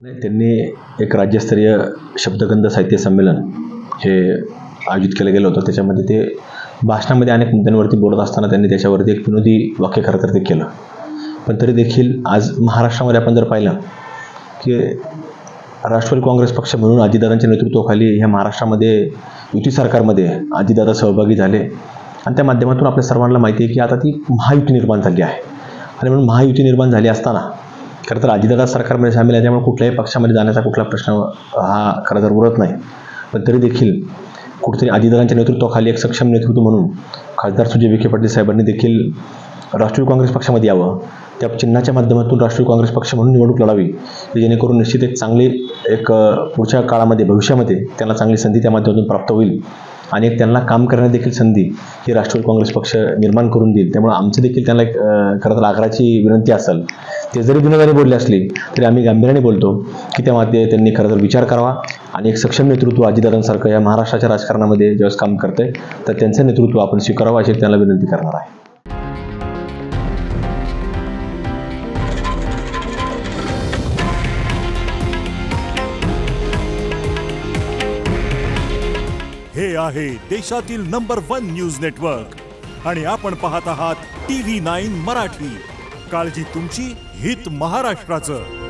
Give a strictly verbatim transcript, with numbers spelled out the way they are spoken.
नाही, त्यांनी एक राज्यस्तरीय शब्दगंध साहित्य संमेलन हे आयोजित केलं गेलं होतं. त्याच्यामध्ये ते भाषणामध्ये अनेक मुद्द्यांवरती बोलत असताना त्यांनी त्याच्यावरती एक विनोदी वाक्य खरं तर ते केलं. पण तरी देखील आज महाराष्ट्रामध्ये आपण जर पाहिलं की राष्ट्रवादी काँग्रेस पक्ष म्हणून अजितदादांच्या नेतृत्वाखाली ह्या महाराष्ट्रामध्ये युती सरकारमध्ये अजितदादा सहभागी झाले आणि त्या माध्यमातून आपल्या सर्वांना माहिती आहे की आता ती महायुती निर्माण झाली आहे. आणि म्हणून महायुती निर्माण झाली असताना खरं तर अजितदादा सरकारमध्ये सामील आहे, त्यामुळे कुठल्याही पक्षामध्ये जाण्याचा कुठला प्रश्न हा खरं तर उरत नाही. पण तरी देखील कुठेतरी अजितदादांच्या नेतृत्वाखाली एक सक्षम नेतृत्व म्हणून खासदार सुजय विखे पाटील साहेबांनी देखील राष्ट्रीय काँग्रेस पक्षामध्ये यावं, त्या चिन्हाच्या माध्यमातून राष्ट्रीय काँग्रेस पक्ष म्हणून निवडणूक लढावी, जेणेकरून निश्चित एक चांगली एक पुढच्या काळामध्ये भविष्यामध्ये त्यांना चांगली संधी त्या माध्यमातून प्राप्त होईल आणि एक त्यांना काम करण्यात देखील संधी ही राष्ट्रवादी काँग्रेस पक्ष निर्माण करून देईल. त्यामुळे आमचं देखील त्यांना एक खरं तर आग्रहाची विनंती असेल, ते जरी विनोदाने बोलले असले तरी आम्ही गांभीर्याने बोलतो की त्यामध्ये त्यांनी खरं तर विचार करावा आणि एक सक्षम नेतृत्व अजितदादांसारखं या महाराष्ट्राच्या राजकारणामध्ये ज्यावेळेस काम करतंय तर त्यांचं नेतृत्व आपण स्वीकारावं अशी त्यांना विनंती करणार आहे. हे आहे देशातील नंबर वन न्यूज नेटवर्क आणि आपण पाहत आहात टी व्ही नाईन मराठी. काळजी तुमची, हित महाराष्ट्राचं.